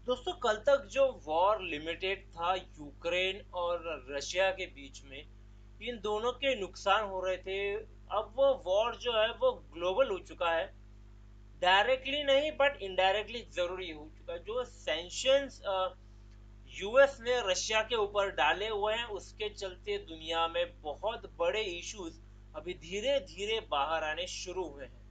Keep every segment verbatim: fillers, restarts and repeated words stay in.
दोस्तों कल तक जो वॉर लिमिटेड था यूक्रेन और रशिया के बीच में, इन दोनों के नुकसान हो रहे थे। अब वो वॉर जो है वो ग्लोबल हो चुका है। डायरेक्टली नहीं बट इनडायरेक्टली जरूरी हो चुका है। जो सैंक्शंस यूएस ने रशिया के ऊपर डाले हुए हैं, उसके चलते दुनिया में बहुत बड़े इश्यूज अभी धीरे धीरे बाहर आने शुरू हुए हैं।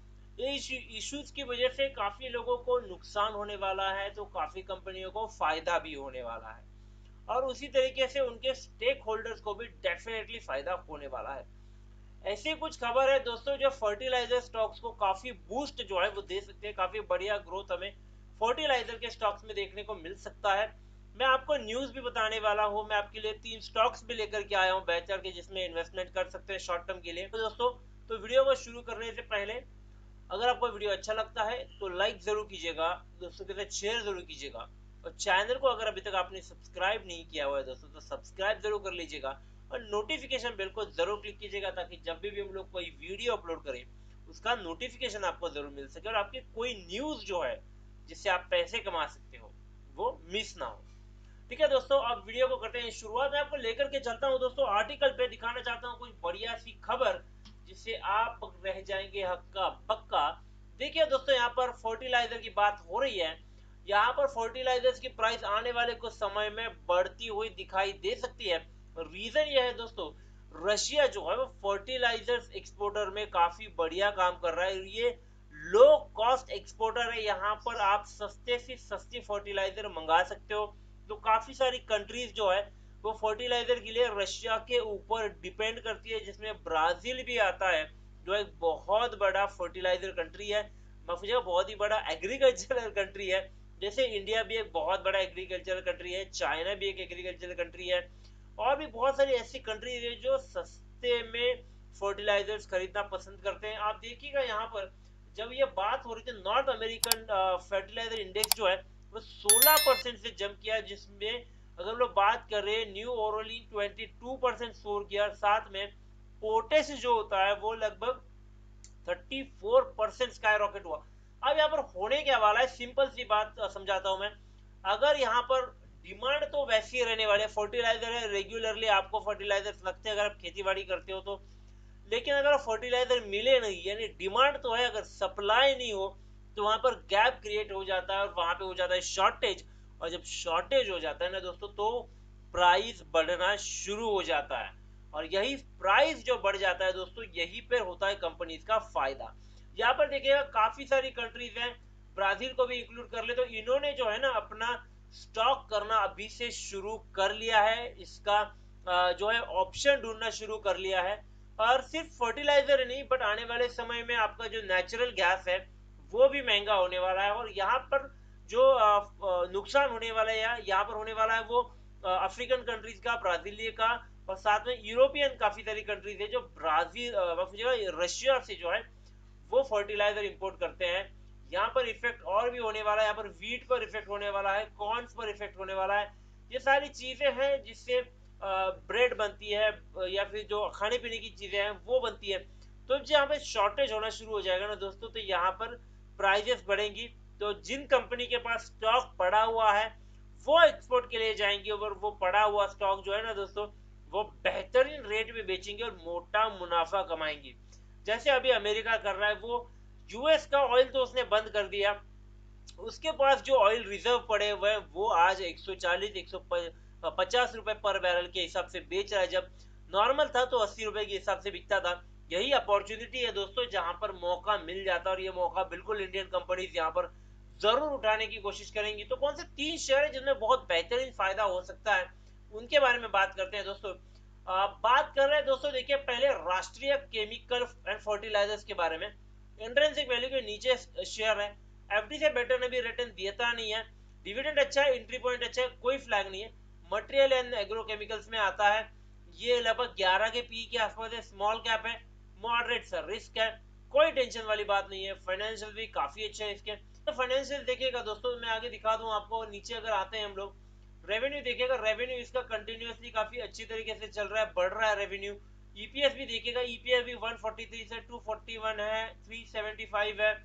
ये इश्यूज की वजह से काफी लोगों को नुकसान होने वाला है, तो काफी कंपनियों को फायदा भी होने वाला है, और उसी तरीके से उनके स्टेक होल्डर्स को भी डेफिनेटली फायदा होने वाला है। ऐसी कुछ खबर है दोस्तों जो फर्टिलाइजर स्टॉक्स को काफी बूस्ट जो है वो दे सकते हैं। काफी बढ़िया ग्रोथ हमें फर्टिलाइजर के स्टॉक्स में देखने को मिल सकता है। मैं आपको न्यूज भी बताने वाला हूँ। मैं आपके लिए तीन स्टॉक्स भी लेकर के आया हूँ बेहतर के, जिसमें इन्वेस्टमेंट कर सकते हैं शॉर्ट टर्म के लिए। तो दोस्तों, तो वीडियो को शुरू करने से पहले अगर आपको वीडियो अच्छा लगता है तो लाइक जरूर कीजिएगा, दोस्तों के साथ शेयर जरूर कीजिएगा, और चैनल को अगर अभी तक आपने सब्सक्राइब नहीं किया हुआ है दोस्तों तो सब्सक्राइब जरूर कर लीजिएगा, और नोटिफिकेशन बेल को जरूर क्लिक कीजिएगा, ताकि जब भी, भी हम लोग कोई वीडियो अपलोड करें उसका नोटिफिकेशन आपको जरूर मिल सके, और आपकी कोई न्यूज जो है जिससे आप पैसे कमा सकते हो वो मिस ना हो। ठीक है दोस्तों, अब वीडियो को करते हैं शुरुआत। मैं आपको लेकर के चलता हूँ दोस्तों आर्टिकल पे, दिखाना चाहता हूँ कोई बढ़िया सी खबर जिससे आप रह जाएंगे हक्का बक्का। देखिए दोस्तों, यहाँ पर फर्टिलाइजर की बात हो रही है। यहाँ पर फर्टिलाइजर्स की प्राइस आने वाले कुछ समय में बढ़ती हुई दिखाई दे सकती है। रीजन यह है दोस्तों, रशिया जो है वो फर्टिलाइजर्स एक्सपोर्टर में काफी बढ़िया काम कर रहा है। ये लो कॉस्ट एक्सपोर्टर है। यहाँ पर आप सस्ते से सस्ती फर्टिलाइजर मंगा सकते हो। तो काफी सारी कंट्रीज जो है वो फर्टिलाइजर के लिए रशिया के ऊपर डिपेंड करती है, जिसमें ब्राजील भी आता है जो एक बहुत बड़ा फर्टिलाइजर कंट्री है। मुझे बहुत ही बड़ा एग्रीकल्चरल कंट्री है। जैसे इंडिया भी एक बहुत बड़ा एग्रीकल्चरल कंट्री है, चाइना भी एक एग्रीकल्चरल कंट्री है, और भी बहुत सारी ऐसी कंट्रीज है जो सस्ते में फर्टिलाइजर्स खरीदना पसंद करते हैं। आप देखिएगा यहाँ पर जब ये बात हो रही थी, नॉर्थ अमेरिकन फर्टिलाइजर इंडेक्स जो है वो सोलह परसेंट से जंप किया, जिसमें अगर हम लोग बात कर रहे हैं न्यू ओरोलिन ट्वेंटी टू परसेंट सोर किया। साथ में पोटेस जो होता है वो लगभग thirty four percent skyrocket हुआ। अब यहाँ पर होने क्या वाला है, सिंपल सी बात समझाता हूं मैं। अगर यहाँ पर डिमांड तो वैसी रहने वाले, फर्टिलाइजर है, रेगुलरली आपको फर्टिलाइजर लगते हैं अगर आप खेती बाड़ी करते हो तो। लेकिन अगर फर्टिलाइजर मिले नहीं, यानी डिमांड तो है, अगर सप्लाई नहीं हो, तो वहां पर गैप क्रिएट हो जाता है और वहां पे हो जाता है शॉर्टेज। और जब शॉर्टेज हो जाता है ना दोस्तों, तो प्राइस बढ़ना शुरू हो जाता है, और यही प्राइस जो बढ़ जाता है दोस्तों, यही पे होता है कंपनीज का फायदा। यहाँ पर देखिएगा काफी सारी कंट्रीज हैं, ब्राजील को भी इंक्लूड कर ले तो इन्होंने जो है ना अपना स्टॉक करना अभी से शुरू कर लिया है। इसका जो है ऑप्शन ढूंढना शुरू कर लिया है। और सिर्फ फर्टिलाइजर नहीं, बट आने वाले समय में आपका जो नेचुरल गैस है वो भी महंगा होने वाला है। और यहाँ पर जो नुकसान होने वाला है, यहाँ पर होने वाला है वो अफ्रीकन कंट्रीज का, ब्राजीलिया का, और साथ में यूरोपियन काफी सारी कंट्रीज है जो ब्राजील रशिया से जो है वो फर्टिलाइजर इंपोर्ट करते हैं। यहाँ पर इफेक्ट और भी होने वाला है। यहाँ पर वीट पर इफेक्ट होने वाला है, कॉर्न्स पर इफेक्ट होने वाला है। ये सारी चीजें हैं जिससे ब्रेड बनती है या फिर जो खाने पीने की चीजें हैं वो बनती है। तो जब यहाँ पे शॉर्टेज होना शुरू हो जाएगा ना दोस्तों, तो यहाँ पर प्राइजेस बढ़ेंगी। तो जिन कंपनी के पास स्टॉक पड़ा हुआ है वो एक्सपोर्ट के लिए जाएंगे, और वो पड़ा हुआ स्टॉक जो है ना दोस्तों, वो बेहतरीन रेट में बेचेंगे और मोटा मुनाफा कमाएंगे। जैसे अभी अमेरिका कर रहा है, वो यूएस का ऑयल तो उसने बंद कर दिया, उसके पास जो ऑयल रिजर्व पड़े हुए हैं वो आज एक सौ चालीस एक सौ पचास रुपए पर बैरल के हिसाब से बेच रहा है। जब नॉर्मल था तो अस्सी रुपए के हिसाब से बिकता था। यही अपॉर्चुनिटी है दोस्तों, जहां पर मौका मिल जाता है, और ये मौका बिल्कुल इंडियन कंपनीज यहाँ पर जरूर उठाने की कोशिश करेंगी। तो कौन से तीन शेयर है जिनमें बहुत बेहतरीन फायदा हो सकता है, उनके बारे में बात करते हैं दोस्तों। आ, बात कर रहे हैं दोस्तों, देखिए पहले राष्ट्रीय केमिकल एंड फर्टिलाइजर्स के बारे में। इंट्रिंसिक वैल्यू के नीचे शेयर है, एफडी से बेटर ने भी रिटर्न देता नहीं है, डिविडेंड अच्छा है, एंट्री पॉइंट अच्छा है, कोई फ्लैग नहीं है। मटेरियल एंड एग्रोकेमिकल्स में आता है, ये लगभग ग्यारह के पी के आसपास है, स्मॉल कैप है, मॉडरेट सा रिस्क है, कोई टेंशन वाली बात नहीं है। फाइनेंशियल भी काफी अच्छे है इसके। तो फाइनेंशियल देखिएगा दोस्तों, मैं आगे दिखा दूं आपको, नीचे अगर आते हैं हम लोग, रेवेन्यू देखिएगा, रेवेन्यू इसका कंटिन्यूअसली काफी अच्छी तरीके से चल रहा है, बढ़ रहा है रेवेन्यू। ईपीएस भी देखिएगा, ईपीएस भी एक सौ तैंतालीस से दो सौ इकतालीस है, तीन सौ पचहत्तर है, तीन सौ पचहत्तर है,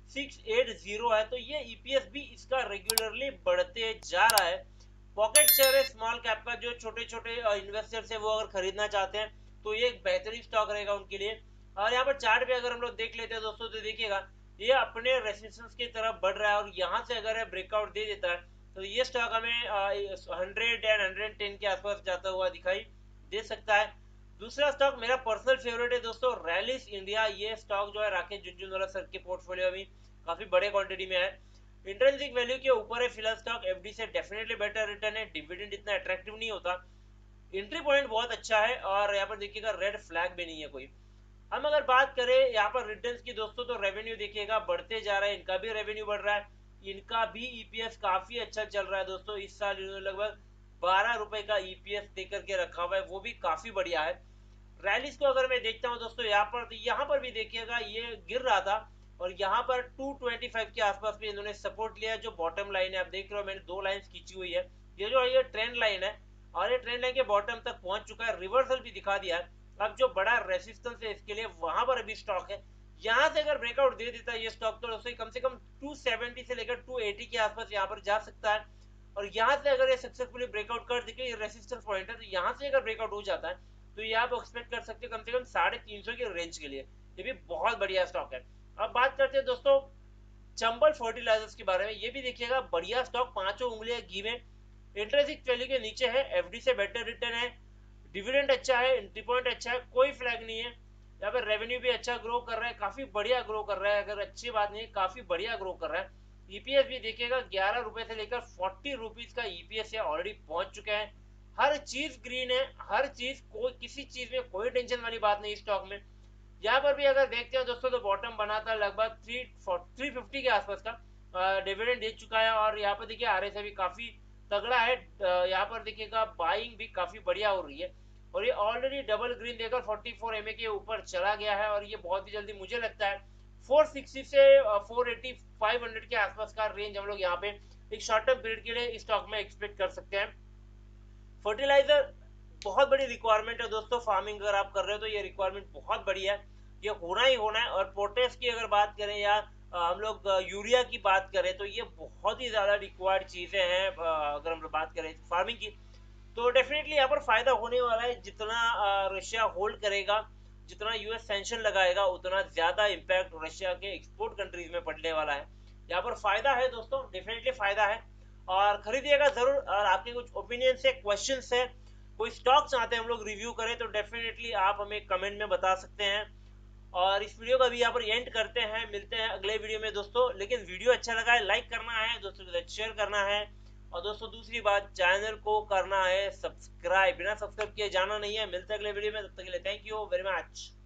सिक्स एट जीरो है, तो ये ईपीएस भी इसका रेगुलरली बढ़ते जा रहा है। पॉकेट शेयर है स्मॉल कैप का, जो छोटे छोटे इन्वेस्टर्स है वो अगर खरीदना चाहते हैं तो ये एक बेहतरीन स्टॉक रहेगा उनके लिए। और यहाँ पर चार्ट पे अगर हम लोग देख लेते हैं दोस्तों, तो देखिएगा ये अपने रेसिस्टेंस की तरफ बढ़ रहा है, और यहाँ से अगर ब्रेकआउट दे देता है तो ये स्टॉक हमें हंड्रेड एंड हंड्रेड टेन के आसपास जाता हुआ दिखाई दे सकता है। दूसरा स्टॉक मेरा पर्सनल फेवरेट है दोस्तों, रैलिस इंडिया। ये स्टॉक जो है राकेश झुनझुनवाला सर के पोर्टफोलियो में काफी बड़े क्वांटिटी में है। इंट्रिंसिक वैल्यू के ऊपर है फिलहाल स्टॉक, एफडी से डेफिनेटली बेटर रिटर्न है, डिविडेंड इतना अट्रैक्टिव नहीं होता, एंट्री पॉइंट बहुत अच्छा है, और यहाँ पर देखिएगा रेड फ्लैग भी नहीं है कोई। हम अगर बात करें यहाँ पर रिटर्न्स की दोस्तों, तो रेवेन्यू देखिएगा बढ़ते जा रहा है, इनका भी रेवेन्यू बढ़ रहा है, इनका भी ईपीएस काफी अच्छा चल रहा है दोस्तों। इस साल इन्होंने लगभग बारह रुपए का ईपीएस दे करके रखा हुआ है, वो भी काफी बढ़िया है। रैलीज को अगर मैं देखता हूँ दोस्तों यहाँ पर, तो यहाँ पर भी देखिएगा ये गिर रहा था, और यहाँ पर टू ट्वेंटी फाइव के आसपास भी इन्होंने सपोर्ट लिया है। जो बॉटम लाइन है आप देख रहे हो, मैंने दो लाइंस खींची हुई है, ये जो है ये ट्रेंड लाइन है, और ये ट्रेंड लाइन के बॉटम तक पहुंच चुका है, रिवर्सल भी दिखा दिया है। अब जो बड़ा रेसिस्टेंस है इसके लिए वहां पर अभी स्टॉक है, यहाँ से अगर ब्रेकआउट दे देता है ये स्टॉक, तो उससे कम से कम टू सेवेंटी से लेकर टू एटी के आसपास यहाँ पर जा सकता है। और यहाँ से अगर ये सक्सेसफुली ब्रेकआउट कर देखे, रेसिस्टेंस पॉइंट है, तो यहाँ से अगर ब्रेकआउट हो जाता है तो ये आप एक्सपेक्ट कर सकते हो कम से कम साढ़े तीन सौ के रेंज के लिए, ये भी बहुत बढ़िया स्टॉक है। अब बात करते हैं दोस्तों चंबल फर्टिलाइजर्स के बारे में, ये भी देखिएगा बढ़िया स्टॉक, पांचों उंगलियां घी में, इंट्रिंसिक वैल्यू के नीचे है, एफडी से बेटर रिटर्न है, डिविडेंड अच्छा है, एंट्री पॉइंट अच्छा है, कोई फ्लैग नहीं है। यहाँ पर रेवेन्यू भी अच्छा ग्रो कर रहा है, काफी बढ़िया ग्रो कर रहा है, अगर अच्छी बात नहीं है काफी बढ़िया ग्रो कर रहा है। ईपीएस भी देखिएगा ग्यारह रुपए से लेकर फोर्टी रुपीज का ईपीएस है, ऑलरेडी पहुंच चुके हैं। हर चीज ग्रीन है, हर चीज, कोई किसी चीज में कोई टेंशन वाली बात नहीं स्टॉक में। यहाँ पर भी अगर देखते हैं दोस्तों, तो बॉटम बना था लगभग थ्री थ्री फिफ्टी के आसपास का, डिविडेंड दे चुका है, और यहाँ पर देखिए आरएसआई भी काफी तगड़ा है। यहाँ पर देखिएगा बाइंग भी काफी बढ़िया हो रही है, और ये ऑलरेडी डबल ग्रीन देकर फोर्टी फोर एमए के ऊपर चला गया है, और ये बहुत ही जल्दी मुझे लगता है फोर सिक्सटी से फोर एटी फाइव हंड्रेड के आसपास का रेंज हम लोग यहाँ पे एक शॉर्ट टर्म पीरियड के लिए स्टॉक में एक्सपेक्ट कर सकते हैं। फर्टिलाइजर बहुत बड़ी रिक्वायरमेंट है दोस्तों, फार्मिंग अगर आप कर रहे हो तो ये रिक्वायरमेंट बहुत बड़ी है, ये होना ही होना है। और पोटेश की अगर बात करें, या हम लोग यूरिया की बात करें, तो ये बहुत ही ज्यादा रिक्वायर्ड चीजें हैं। अगर हम लोग बात करें फार्मिंग की, तो डेफिनेटली यहाँ पर फायदा होने वाला है। जितना रशिया होल्ड करेगा, जितना यूएस सैंक्शन लगाएगा, उतना ज्यादा इम्पैक्ट रशिया के एक्सपोर्ट कंट्रीज में पड़ने वाला है। यहाँ पर फायदा है दोस्तों, डेफिनेटली फायदा है, और खरीदिएगा जरूर। और आपके कुछ ओपिनियन है, क्वेश्चन है, कोई स्टॉक चाहते हैं हम लोग रिव्यू करें, तो डेफिनेटली आप हमें कमेंट में बता सकते हैं। और इस वीडियो का भी यहाँ पर एंड करते हैं, मिलते हैं अगले वीडियो में दोस्तों। लेकिन वीडियो अच्छा लगा है लाइक करना है, दोस्तों के साथ शेयर करना है, और दोस्तों दूसरी बात, चैनल को करना है सब्सक्राइब, बिना सब्सक्राइब किए जाना नहीं है। मिलते हैं अगले वीडियो में, तब तक के लिए थैंक यू वेरी मच।